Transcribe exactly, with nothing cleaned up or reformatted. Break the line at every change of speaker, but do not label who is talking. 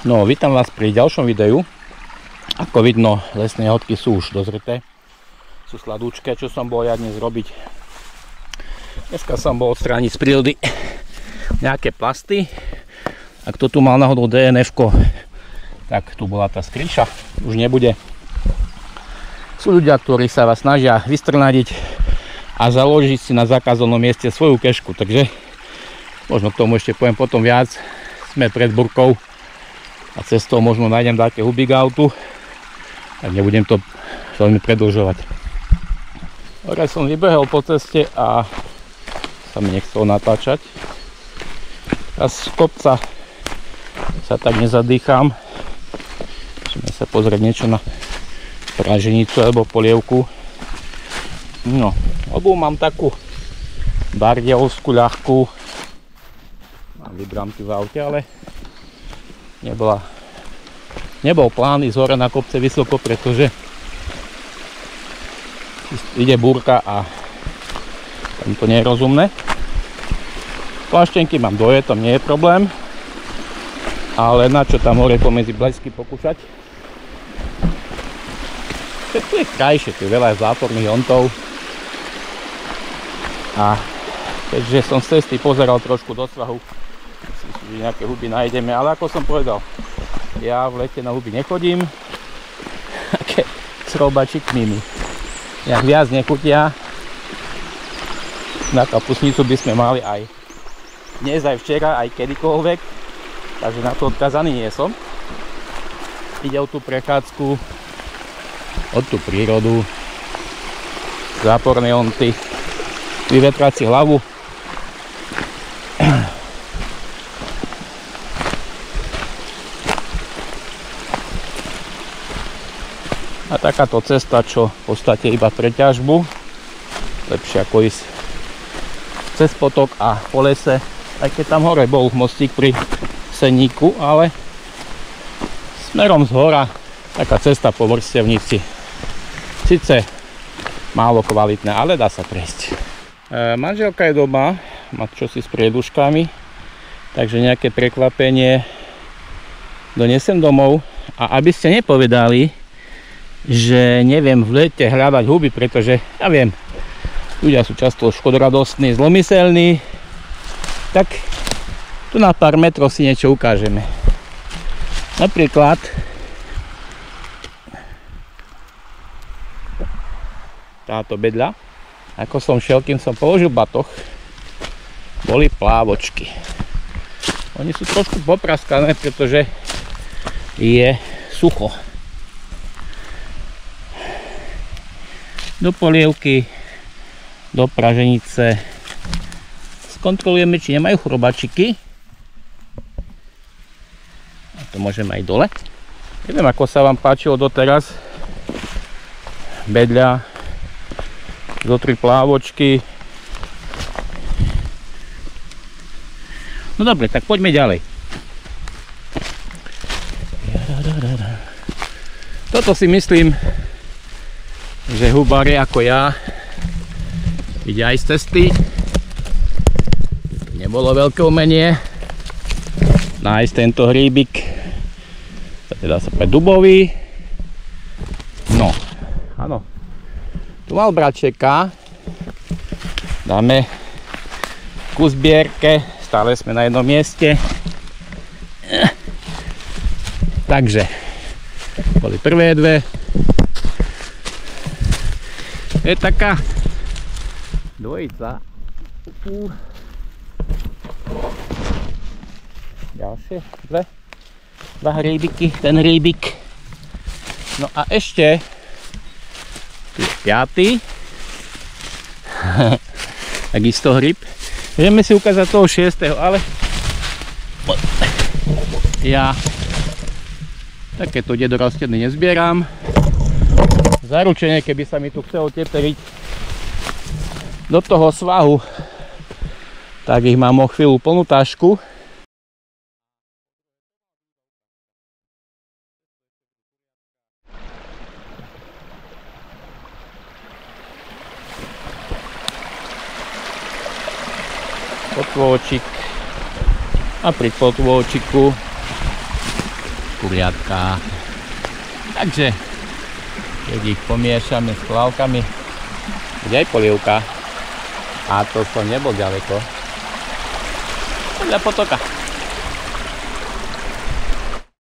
No, vítam vás pri ďalšom videu. Ako vidno, lesné jahodky sú už dozreté. Sú sladúčké, čo som bol ja dnes robiť. Dneska som bol odstrániť z prírody nejaké plasty. Ak to tu mal náhodou dé en ef-ko, tak tu bola tá skryša. Už nebude. Sú ľudia, ktorí sa vás snažia vystrnadiť a založiť si na zakázanom mieste svoju kešku. Takže možno k tomu ešte poviem potom viac. Sme pred burkou a cestou možno nájdem také huby k autu, tak nebudem to veľmi predĺžovať. Hore som vybehol po ceste a sa mi nechcel natáčať. A z kopca sa tak nezadýcham. Musíme sa pozrieť niečo na praženicu alebo polievku. No, obu mám takú bardiovskú ľahkú. Mám vybramky v aute, ale Nebola, nebol plán ísť hore na kopce vysoko, pretože ide búrka a tam to nie je rozumné. Pláštenky mám dvoje, tam nie je problém, ale na čo tam hore pomedzi blesky pokúšať. Tu je krajšie, tu je veľa záporných hontov a keďže som z cesty pozeral trošku do svahu, že nejaké huby nájdeme, ale ako som povedal, ja v lete na huby nechodím. Také srobačikmi mi nejak viac nechutia. Na kapustnicu by sme mali aj dnes, aj včera, aj kedykoľvek, takže na to odkazaný nie som. Ide o tú prechádzku, o tú prírodu, záporné honty, vyvetrať si hlavu. A takáto cesta, čo v podstate iba pre ťažbu, lepšie ako ísť cez potok a po lese, aj keď tam hore bol mostík pri Seníku, ale smerom z hora taká cesta po vrstevnici. Sice málo kvalitné, ale dá sa prejsť. E, manželka je doma, má čosi s prieduškami, takže nejaké prekvapenie donesem domov. A aby ste nepovedali, že neviem v lete hľadať huby, pretože ja viem, ľudia sú často škodoradostní, zlomyselní, tak tu na pár metrov si niečo ukážeme. Napríklad táto bedľa, ako som šiel, kým som položil batoh, boli plávočky. Oni sú trošku popraskané, pretože je sucho. Do polievky, do praženice. Skontrolujeme, či nemajú chrobačiky. A to môžeme aj dole. Neviem, ako sa vám páčilo doteraz. Bedľa, zo tri plávočky. No dobre, tak poďme ďalej. Toto si myslím, že hubári ako ja ide aj z cesty. Nebolo veľké umenie nájsť tento hríbik, teda sa povedať dubový. No, áno, tu mal bračeka, dáme ku zbierke, stále sme na jednom mieste. Takže boli prvé dve. Je taká dvojica. Uh. Ďalšie dve. Dva hríbiky, ten hríbik. No a ešte tu je piatý. Takisto hríb. Môžeme si ukázať toho šiesteho, ale ja takéto dedorasteny nezbieram. Zaručenie, keby sa mi tu chcelo teperiť do toho svahu, tak ich mám o chvíľu plnú tašku. Potvôčik a pri potvôčiku kuriatka. Takže keď ich pomiešame s plavkami, bude aj polievka. A to som nebol ďaleko. Podľa potoka.